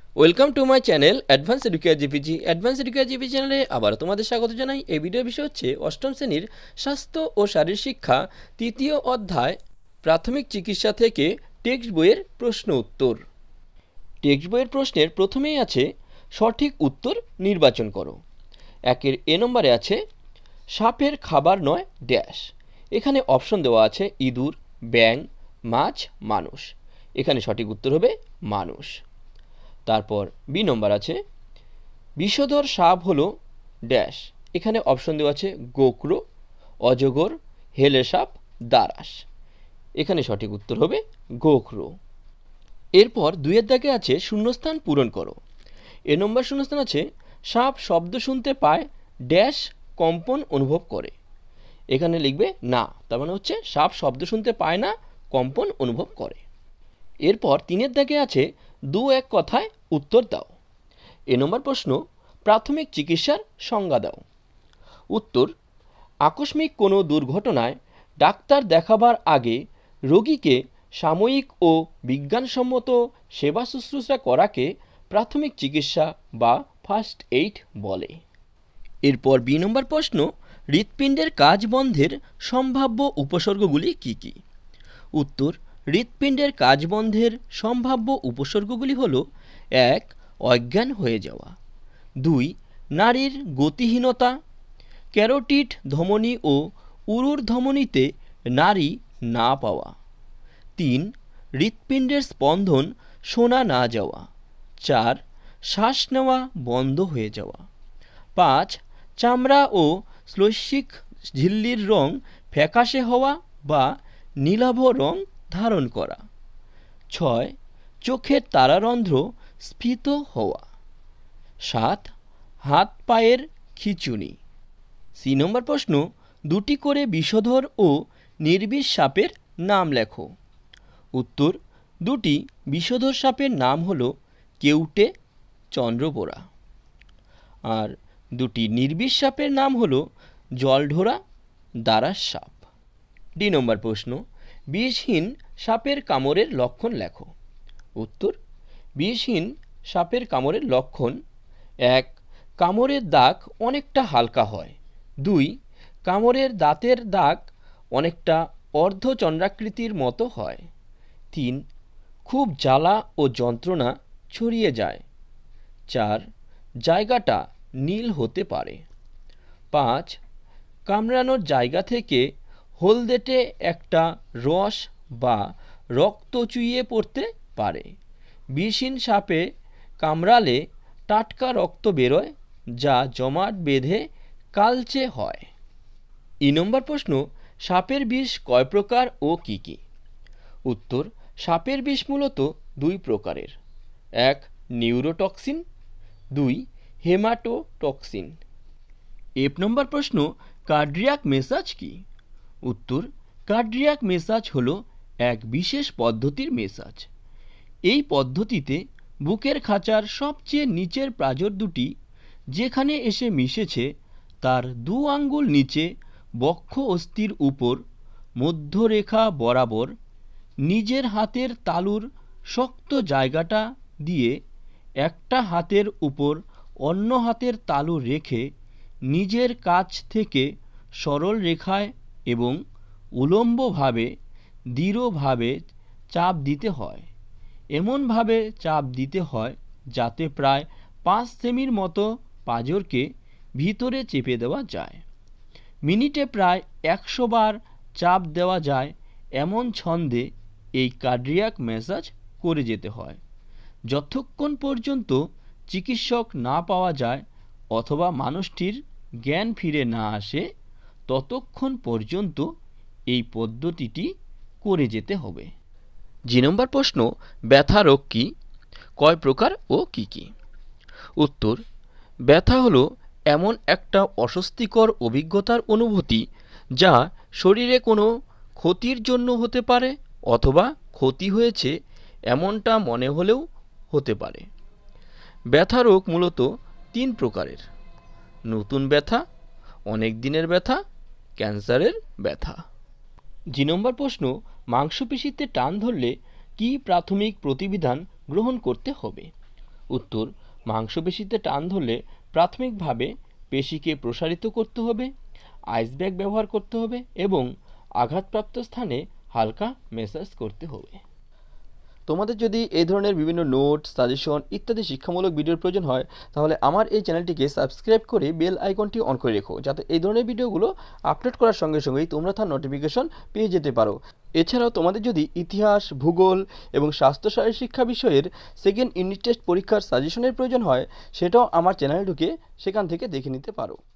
Welcome to my channel Advance Educare GPG. Advance Educare GPG চ্যানেলে আবার তোমাদের স্বাগত জানাই। এই ভিডিওর বিষয় হচ্ছে অষ্টম শ্রেণীর স্বাস্থ্য ও শারীর শিক্ষা তৃতীয় অধ্যায় প্রাথমিক চিকিৎসা থেকে টেক্সট বইয়ের প্রশ্ন উত্তর। টেক্সট বইয়ের প্রশ্নের প্রথমেই আছে সঠিক উত্তর নির্বাচন করো। একের এ নম্বরে আছে সাপের খাবার নয় ড্যাশ। এখানে অপশন দেওয়া আছে ইঁদুর, ব্যাঙ, মাছ, মানুষ। এখানে সঠিক উত্তর হবে মানুষ। তারপর বি নম্বর আছে বিষধর সাপ হলো ড্যাশ। এখানে অপশন দেওয়া আছে গোকরো, অজগর, হেলে সাপ, দারাস। এখানে সঠিক উত্তর হবে গোকরো। এরপর দুইয়ের দাগে আছে শূন্যস্থান পূরণ করো। এ নম্বর শূন্যস্থান আছে সাপ শব্দ শুনতে পায় ড্যাশ কম্পন অনুভব করে। এখানে লিখবে না, তার মানে হচ্ছে সাপ শব্দ শুনতে পায় না, কম্পন অনুভব করে। এরপর তিনের দাগে আছে দু এক কথায় উত্তর দাও। এ নম্বর প্রশ্ন প্রাথমিক চিকিৎসার সংজ্ঞা দাও। উত্তর আকস্মিক কোনো দুর্ঘটনায় ডাক্তার দেখাবার আগে রোগীকে সাময়িক ও বিজ্ঞানসম্মত সেবা শুশ্রূষা করাকে প্রাথমিক চিকিৎসা বা ফার্স্ট এইড বলে। এরপর বি নম্বর প্রশ্ন হৃৎপিণ্ডের কাজ বন্ধের সম্ভাব্য উপসর্গগুলি কী কী? উত্তর হৃৎপিণ্ডের কাজ বন্ধের সম্ভাব্য উপসর্গগুলি হল: ১. অজ্ঞান হয়ে যাওয়া, ২. নাড়ির গতিহীনতা, ক্যারোটিড ধমনী ও উরুর ধমনীতে নাড়ি না পাওয়া, ৩. হৃৎপিণ্ডের স্পন্দন শোনা না যাওয়া, ৪. শ্বাস নেওয়া বন্ধ হয়ে যাওয়া, ৫. চামড়া ও শ্লৈষ্মিক ঝিল্লির রং ফ্যাকাশে হওয়া বা নীলাভ রং ধারণ করা, ৬. চোখের তারারন্ধ্র স্ফীত হওয়া, ৭. হাত পায়ের খিঁচুনি। সি নম্বর প্রশ্ন দুটি করে বিষধর ও নির্বিষ সাপের নাম লেখো। উত্তর দুটি বিষধর সাপের নাম হলো কেউটে, চন্দ্রবোরা। আর দুটি নির্বিষ সাপের নাম হলো জলঢোরা, দারাস সাপ। ডি নম্বর প্রশ্ন বিষহীন সাপের কামড়ের লক্ষণ লেখো। উত্তর বিষহীন সাপের কামড়ের লক্ষণ: ১. কামড়ের দাগ অনেকটা হালকা হয়, ২. কামড়ের দাঁতের দাগ অনেকটা অর্ধচন্দ্রাকৃতির মতো হয়, ৩. খুব জ্বালা ও যন্ত্রণা ছড়িয়ে যায়, ৪. জায়গাটা নীল হতে পারে, ৫. কামড়ানোর জায়গা থেকে হলদেটে একটা রস বা রক্ত চুইয়ে পড়তে পারে। বিষহীন সাপে কামড়ালে টাটকা রক্ত বেরোয়, যা জমাট বেঁধে কালচে হয়। ই নম্বর প্রশ্ন সাপের বিষ কয় প্রকার ও কি কি? উত্তর সাপের বিষ মূলত দুই প্রকারের: ১. নিউরোটক্সিন, ২. হেমাটোটক্সিন। এফ নম্বর প্রশ্ন কার্ডিয়াক মেসাজ কি? উত্তর কার্ডিয়াক মেসাজ হলো এক বিশেষ পদ্ধতির মেসাজ। এই পদ্ধতিতে বুকের খাঁচার সবচেয়ে নিচের প্রাজর দুটি যেখানে এসে মিশেছে তার ২ আঙ্গুল নিচে বক্ষ অস্থির উপর মধ্যরেখা বরাবর নিজের হাতের তালুর শক্ত জায়গাটা দিয়ে একটা হাতের উপর অন্য হাতের তালু রেখে নিজের কাছ থেকে সরল রেখায় এবং উলম্বভাবে দৃঢ়ভাবে চাপ দিতে হয়। এমনভাবে চাপ দিতে হয় যাতে প্রায় ৫ সেমির মতো পাঁজরকে ভিতরে চেপে দেওয়া যায়। মিনিটে প্রায় ১০০ বার চাপ দেওয়া যায় এমন ছন্দে এই কার্ডিয়াক ম্যাসাজ করে যেতে হয় যতক্ষণ পর্যন্ত চিকিৎসক না পাওয়া যায় অথবা মানুষটির জ্ঞান ফিরে না আসে, ততক্ষণ পর্যন্ত এই পদ্ধতিটি করে যেতে হবে। জি নম্বর প্রশ্ন ব্যথা রোগ কি, কয় প্রকার ও কি কি? উত্তর ব্যথা হলো এমন একটা অস্বস্তিকর অভিজ্ঞতার অনুভূতি যা শরীরে কোনো ক্ষতির জন্য হতে পারে অথবা ক্ষতি হয়েছে এমনটা মনে হলেও হতে পারে। ব্যথা রোগ মূলত ৩ প্রকারের: নতুন ব্যথা, অনেক দিনের ব্যথা, ক্যান্সারের ব্যথা। জি নম্বর প্রশ্ন মাংসপেশিতে টান ধরলে কি প্রাথমিক প্রতিবিধান গ্রহণ করতে হবে? উত্তর, মাংসপেশিতে টান ধরলে প্রাথমিকভাবে পেশিকে প্রসারিত করতে হবে, আইস ব্যাগ ব্যবহার করতে হবে এবং আঘাতপ্রাপ্ত স্থানে হালকা ম্যাসাজ করতে হবে। তোমাদের যদি এই ধরনের বিভিন্ন নোট, সাজেশন ইত্যাদি শিক্ষামূলক ভিডিওর প্রয়োজন হয়, তাহলে আমার এই চ্যানেলটিকে সাবস্ক্রাইব করে বেল আইকনটি অন করে রেখো, যাতে এই ধরনের ভিডিওগুলো আপলোড করার সঙ্গে সঙ্গেই তোমরা তার নোটিফিকেশন পেয়ে যেতে পারো। এছাড়াও তোমাদের যদি ইতিহাস, ভূগোল এবং স্বাস্থ্য শারীরশিক্ষা বিষয়ের সেকেন্ড ইউনিট টেস্ট পরীক্ষার সাজেশনের প্রয়োজন হয়, সেটাও আমার চ্যানেলে ঢুকে সেখান থেকে দেখে নিতে পারো।